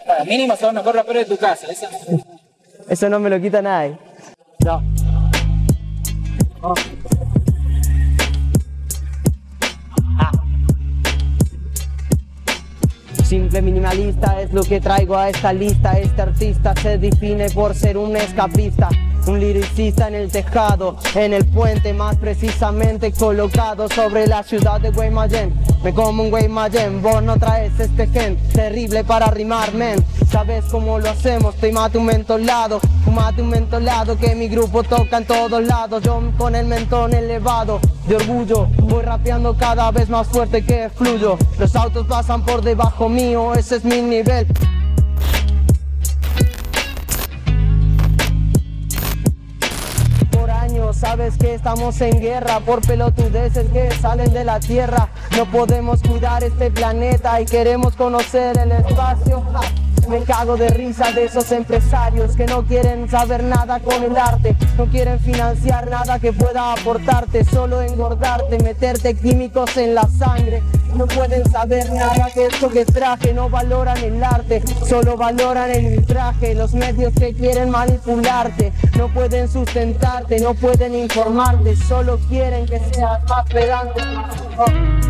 Para mínimo son los mejores raperos de tu casa. Eso no me lo quita nadie. No. Oh. Simple minimalista es lo que traigo a esta lista. Este artista se define por ser un escapista, un liricista en el tejado, en el puente más precisamente colocado sobre la ciudad de Guaymallén. Me como un Guaymallén, vos no traes este gen terrible para rimar, men. ¿Sabes cómo lo hacemos? Te mato un mentolado, fumate un mentolado que mi grupo toca en todos lados. Yo con el mentón elevado de orgullo voy rapeando cada vez más fuerte que fluyo. Los autos pasan por debajo mío, ese es mi nivel. Sabes que estamos en guerra por pelotudeces que salen de la tierra. No podemos cuidar este planeta y queremos conocer el espacio. Me cago de risa de esos empresarios que no quieren saber nada con el arte, no quieren financiar nada que pueda aportarte, solo engordarte, meterte químicos en la sangre. No pueden saber nada que esto que traje, no valoran el arte, solo valoran el ultraje. Los medios que quieren manipularte, no pueden sustentarte, no pueden informarte, solo quieren que seas más pedante.